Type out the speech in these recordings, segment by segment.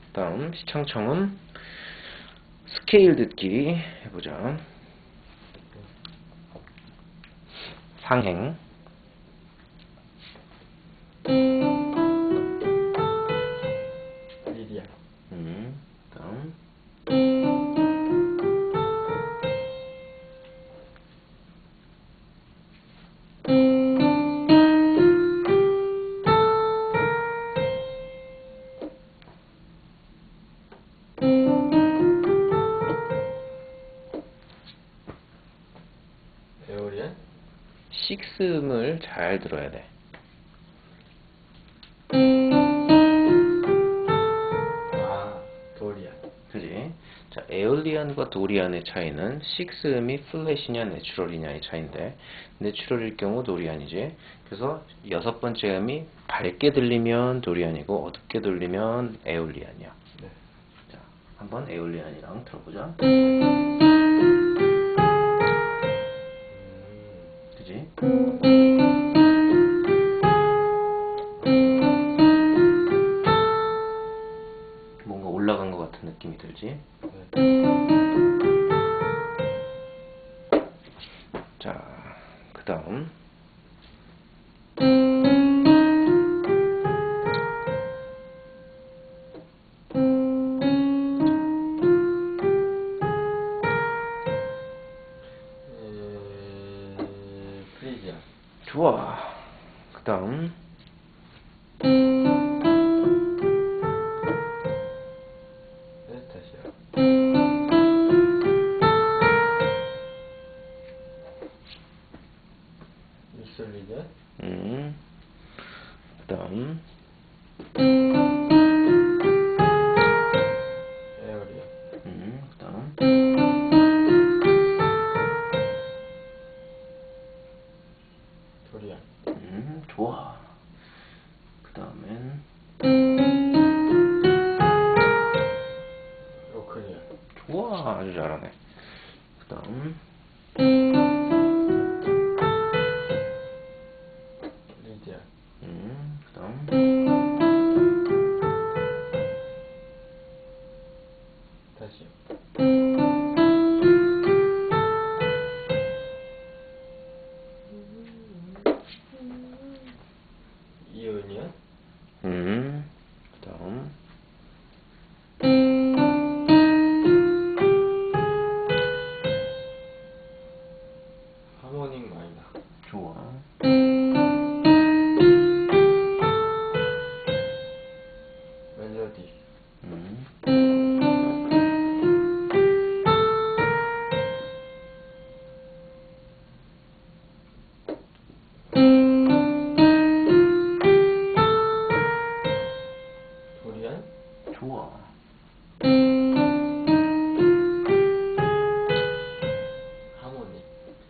다음 시창청음 스케일 듣기 해보자. 상행 리디아. 다음 에오리안. 식스음을 잘 들어야 돼. 아, 도리안. 그지? 자, 에올리안과 도리안의 차이는 식스음이 플랫이냐 내추럴이냐의 차이인데, 내추럴일 경우 도리안이지. 그래서 여섯 번째 음이 밝게 들리면 도리안이고 어둡게 들리면 에올리안이야. 네. 자, 한번 에올리안이랑 들어보자. 그지? 뭔가 올라간 것 같은 느낌이 들지? 네. 자, 그 다음 프리지아. 좋아. 그 다음 에스타시아. 미솔리디아. 그 다음 에오리안. 그 다음 도리안. 좋아. 그 다음엔 로크리안. 좋아. 아주 잘하네. 그 다음 리디아. 그 다음 다시요. 이오니안. 그 다음 하모닉 마이너. 좋아. 멜로디. 도리안. 좋아. 하모닉.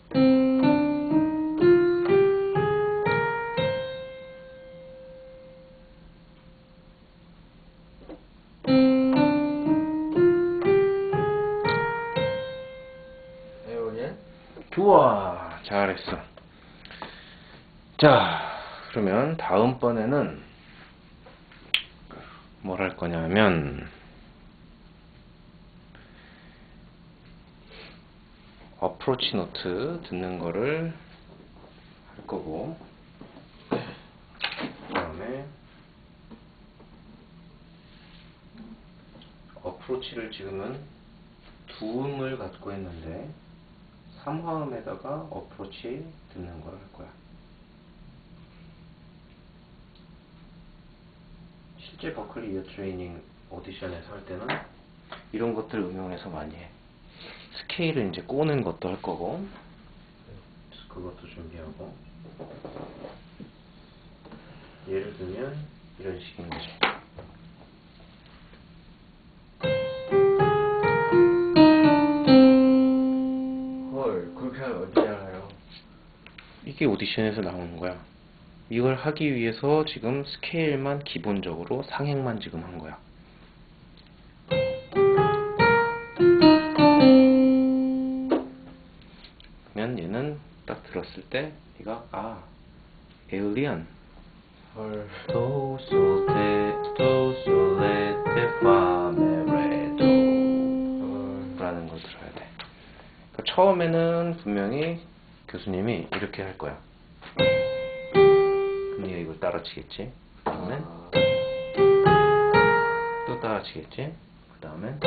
에오리안. 좋아. 잘했어. 자, 그러면 다음번에는 뭘 할 거냐면 어프로치 노트 듣는 거를 할 거고, 그 다음에 어프로치를 지금은 두 음을 갖고 있는데 3화음에다가 어프로치 듣는 걸 할 거야. 실제 버클리 이어 트레이닝 오디션에서 할 때는 이런 것들 응용해서 많이 해. 스케일을 이제 꼬는 것도 할 거고, 그것도 준비하고. 예를 들면 이런 식인 거죠. 헐, 그렇게 하면 어디 알아요? 이게 오디션에서 나오는 거야. 이걸 하기 위해서 지금 스케일만 기본적으로 상행만 지금 한 거야. 그러면 얘는 딱 들었을 때 얘가 에올리언. 헐. 도, 솔, 테, 도, 솔, 레, 테, 파 처음에는 분명히 교수님이 이렇게 할 거야. 그럼 네가 이걸 따라치겠지. 그 다음엔 또 따라치겠지. 그 다음엔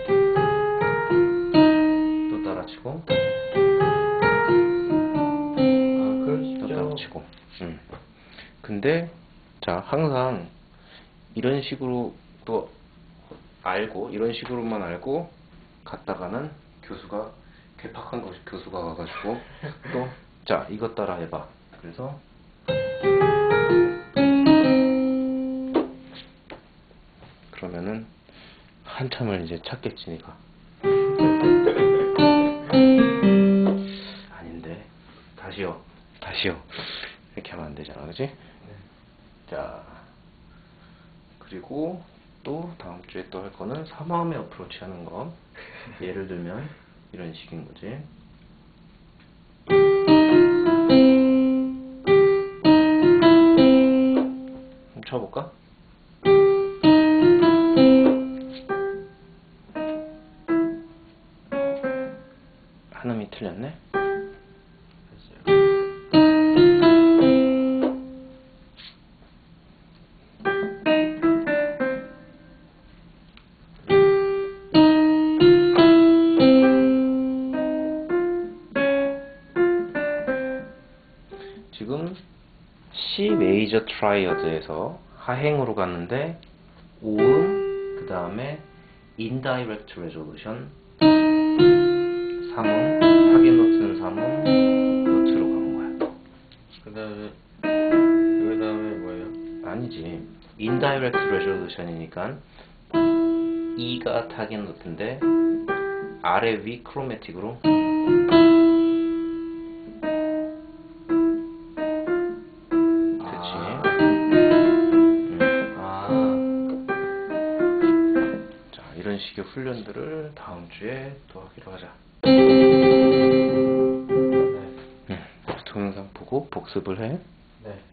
또 따라치고 또 그러시죠. 따라치고. 근데 자, 항상 이런 식으로 또 알고 이런 식으로만 알고 갔다가는 교수가 괴팍한 교수가 와가지고 또 자, 이것 따라 해봐. 그래서 그러면은 한참을 이제 찾겠지 니가. 아닌데 다시요 이렇게 하면 안 되잖아, 그지? 자, 그리고 또 다음 주에 또 할 거는 사마음의 어프로치 하는 거. 예를 들면 이런 식인 거지. 한번 쳐볼까? 한음이 틀렸네. 지금 C 메이저 트라이어드에서 하행으로 갔는데 5음, 그 다음에 indirect resolution 3음, 타겟 노트는 3음, 노트로 간 거야. 그 다음에 뭐예요? 아니지. indirect resolution이니까 E가 타겟 노트인데 아래 위 크로매틱으로 이런 식의 훈련들을 다음 주에 또 하기로 하자. 동영상 보고 복습을 해. 네.